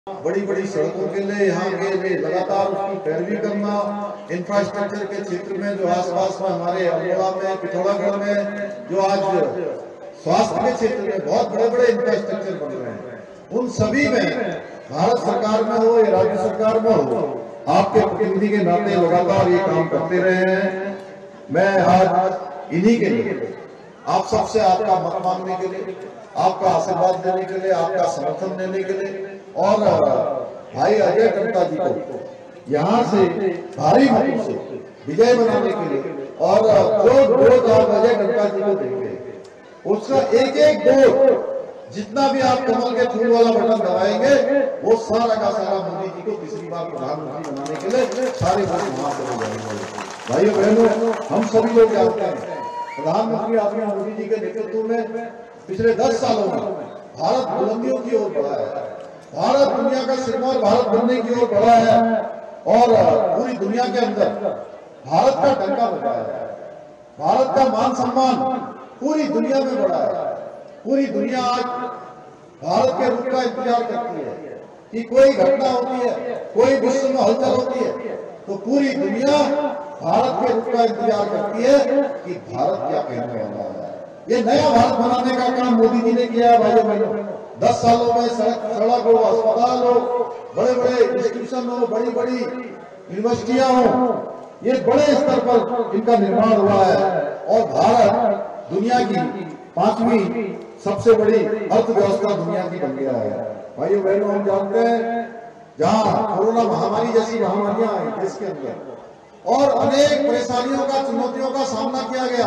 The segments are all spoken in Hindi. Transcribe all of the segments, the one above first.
बड़ी बड़ी सड़कों के लिए यहाँ के लिए लगातार उसकी पैरवी करना, इंफ्रास्ट्रक्चर के क्षेत्र में जो आसपास में हमारे अल्मोड़ा में, पिथौरागढ़ में जो आज स्वास्थ्य के क्षेत्र में बहुत बड़े बड़े इंफ्रास्ट्रक्चर बन रहे हैं, उन सभी में भारत सरकार में हो या राज्य सरकार में हो, आपके प्रतिनिधि के नाते लगातार ये काम करते रहे हैं। मैं आज इन्हीं के लिए आप सबसे आपका मत मांगने के लिए, आपका आशीर्वाद देने के लिए, आपका समर्थन देने के लिए और भाई अजय टम्टा जी को यहाँ से भारी मतों से विजय बनाने के लिए और जो वोट आप अजय टम्टा जी को देंगे उसका एक एक वोट जितना भी आप कमल के फूल वाला बटन दबाएंगे वो सारा का सारा मोदी जी को तीसरी बार प्रधानमंत्री बनाने के लिए सारे वोट वहां चले जाएंगे। भाइयों बहनों, हम सभी लोग जानते हैं प्रधानमंत्री आदरणीय मोदी जी के नेतृत्व में पिछले 10 सालों में भारत बुलंदियों की ओर बढ़ा है, भारत दुनिया का सिरमौर भारत बनने की ओर बढ़ा है और पूरी दुनिया के अंदर भारत का डंका बजा है, भारत का मान सम्मान पूरी दुनिया में बढ़ा है। पूरी दुनिया आज भारत के रूप का इंतजार करती है कि कोई घटना होती है, कोई विश्व में हलचल होती है तो पूरी दुनिया भारत के रूप का इंतजार करती है कि भारत क्या कहने वाला है। ये नया भारत बनाने का काम मोदी जी ने किया है। भाइयों बहनों, 10 सालों में सड़क हो, अस्पताल हो, बड़े बड़े इंस्टीट्यूशन हो, बड़ी बड़ी यूनिवर्सिटियां हो, ये बड़े स्तर पर इनका निर्माण हुआ है और भारत दुनिया की 5वीं सबसे बड़ी अर्थव्यवस्था दुनिया की बन गया है। भाइयों बहनों, हम जानते हैं जहां कोरोना महामारी जैसी महामारियां आई देश के अंदर और अनेक परेशानियों का, चुनौतियों का सामना किया गया,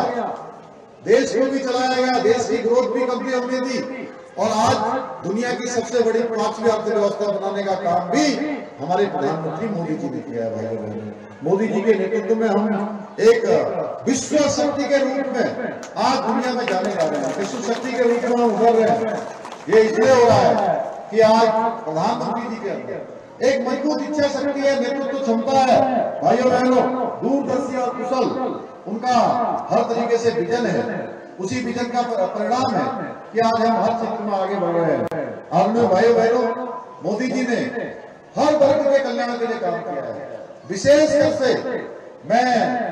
देश को भी चलाया गया, देश की ग्रोथ भी कभी हमने दी और आज दुनिया की सबसे बड़ी 5वीं अर्थव्यवस्था बनाने का काम भी हमारे प्रधानमंत्री मोदी जी ने किया है। भाइयों बहनों, मोदी जी के नेतृत्व में हम एक विश्व शक्ति के रूप में आज दुनिया में जाने जा रहे हैं, विश्व शक्ति के रूप में हम उभर रहे हैं। ये इसलिए हो रहा है कि आज प्रधानमंत्री जी के अंदर एक मजबूत इच्छा शक्ति है, नेतृत्व क्षमता है। भाइयों बहनों, दूरदर्शी और कुशल उनका हर तरीके से विजन है, उसी विजन का परिणाम है कि आज हम हर क्षेत्र में आगे बढ़ रहे हैं। आदरणीय भाइयों बहनों, मोदी जी ने हर वर्ग के कल्याण के लिए काम किया है। विशेष रूप से मैं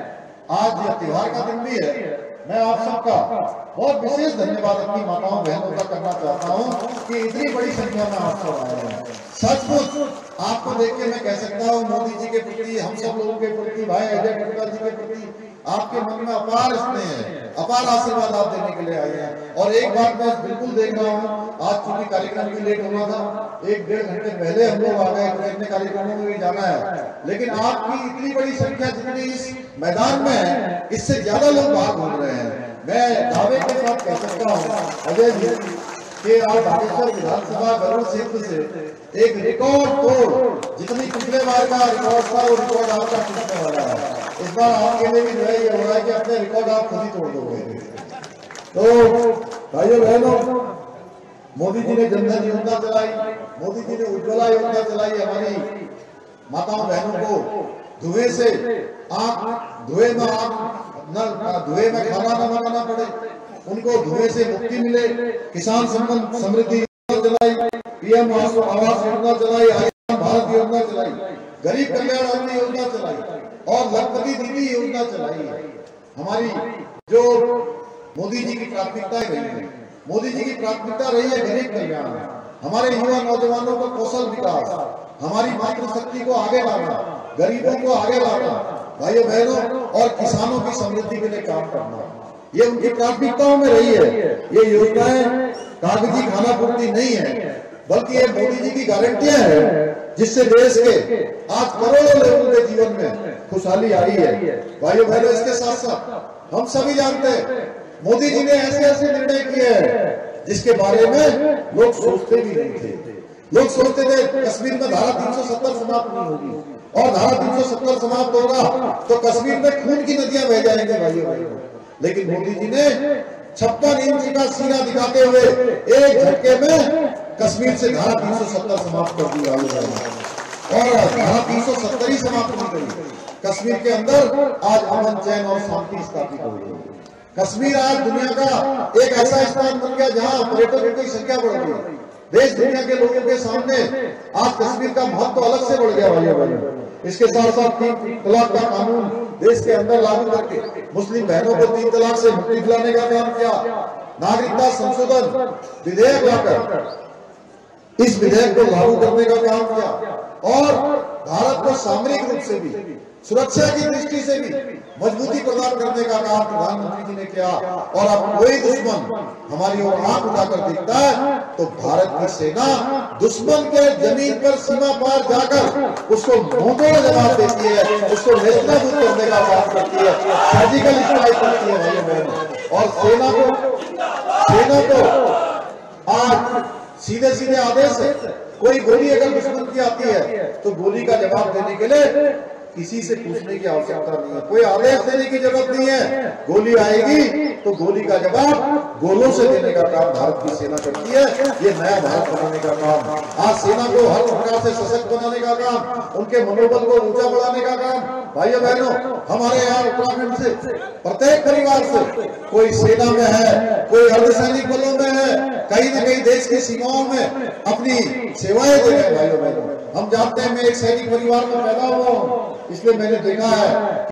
आज यह त्योहार का दिन भी है, मैं आप सबका बहुत विशेष धन्यवाद अपनी माताओं बहनों का करना चाहता हूं कि इतनी बड़ी संख्या में आप सब आए हैं। सचमुच आपको देख के मैं कह सकता हूं मोदी जी के प्रति, हम सब लोगों के प्रति, भाई अजय टम्टा जी के प्रति आपके मन में अपार स्नेह है, अपार आशीर्वाद आप देने के लिए आए हैं। और एक बात मैं बिल्कुल देख रहा हूँ, आज चूंकि कार्यक्रम भी लेट होना था, 1-1.5 घंटे पहले हम लोग आ गए, अपने कार्यक्रमों में भी जाना है, लेकिन आपकी इतनी बड़ी संख्या जितनी इस मैदान में है, इससे ज्यादा लोग बाहर घूम रहे हैं। मैं दावे के साथ कह सकता हूँ अजय जी कि आज बागेश्वर विधानसभा गरुड़ क्षेत्र से एक रिकॉर्ड तोड़, जितनी पिछले बार का रिकॉर्ड था वो रिकॉर्ड आपका टूटने वाला है। इस बार आपके लिए भी जो है ये हो रहा है कि अपने रिकॉर्ड आप खुद ही तोड़ दोगे। तो भाइयों बहनों, मोदी जी ने जनधन योजना चलाई, मोदी जी ने उज्ज्वला योजना चलाई, हमारी माताओं बहनों को धुएं से धुएं में खाना न बनाना पड़े, उनको धुएं से मुक्ति मिले, किसान सम्मान समृद्धि योजना चलाई, पीएम आवास योजना चलाई, आयुष्मान भारत योजना चलाई, गरीब कल्याण अन्न योजना चलाई और लखपति दीदी योजना चलाई है। हमारी जो मोदी जी की प्राथमिकताएं रही है, मोदी जी की प्राथमिकता रही है गरीब कल्याण, हमारे युवा नौजवानों को कौशल विकास, हमारी मातृशक्ति को आगे लाना, गरीबों को आगे लाना, भाइयों बहनों और किसानों की समृद्धि के लिए काम करना, ये उनकी प्राथमिकताओं में रही है। ये योजनाएं कागजी खाना पूर्ति नहीं है, बल्कि ये मोदी जी की गारंटियां हैं जिससे देश के आज करोड़ों लोगों के जीवन में खुशहाली आई है। भाइयों बहनों, इसके साथ साथ हम सभी जानते हैं मोदी जी ने ऐसे ऐसे निर्णय किए हैं जिसके बारे में लोग सोचते भी नहीं थे। लोग सोचते थे कश्मीर में धारा 370 समाप्त नहीं होगी और धारा 370 समाप्त होगा तो कश्मीर में खून की नदियां बह जाएंगे। भाइयों बहनों, लेकिन मोदी जी ने 56 इंच का सीना दिखाते हुए एक झटके में कश्मीर से धारा 370 समाप्त कर दी और धारा 370 ही समाप्त नहीं करी। कश्मीर के अंदर आज अमन, चैन और शांति स्थापित हो गई। कश्मीर आज दुनिया का एक ऐसा स्थान बन गया जहां पर्यटकों की संख्या बढ़ गई, देश दुनिया के लोगों के सामने आज कश्मीर का महत्व अलग से बढ़ गया भाइयों बहनों। इसके साथ साथ 3 तलाक का कानून देश के अंदर लागू करके मुस्लिम बहनों को 3 तलाक से मुक्ति दिलाने का काम किया। नागरिकता संशोधन विधेयक लाकर इस विधेयक को लागू करने का काम किया और भारत को सामरिक रूप से भी सुरक्षा की दृष्टि से भी मजबूती प्रदान करने का काम प्रधानमंत्री जी ने किया। और अब कोई दुश्मन हमारी ओर आंख उठाकर देखता है तो भारत की सेना दुश्मन के जमीन पर सीमा पार जाकर उसको मुंहतोड़ जवाब देती है, उसको नेस्तनाबूद करने का काम करती है, सर्जिकल स्ट्राइक करती है भाइयों बहनों। और सेना को आज सीधे सीधे आदेश है, कोई गोली अगर दुश्मन की आती है तो गोली का जवाब देने के लिए किसी से पूछने की आवश्यकता नहीं है, कोई आदेश देने की जरूरत नहीं है। गोली आएगी तो गोली का जवाब गोलों से देने का काम भारत की सेना करती है। ये नया भारत बनाने का काम, आज सेना को हर प्रकार से सशक्त बनाने का काम, उनके मनोबल को ऊंचा बढ़ाने का काम। भाइयों बहनों, हमारे यहाँ उत्तराखंड से प्रत्येक परिवार से कोई सेना में है, कोई अर्धसैनिक बलों में है, कहीं न कहीं देश की सीमाओं में अपनी सेवाएं दे रहे हैं। भाइयों बहनों, हम जानते हैं, मैं एक सैनिक परिवार में पैदा हुआ हूँ, इसलिए मैंने देखा है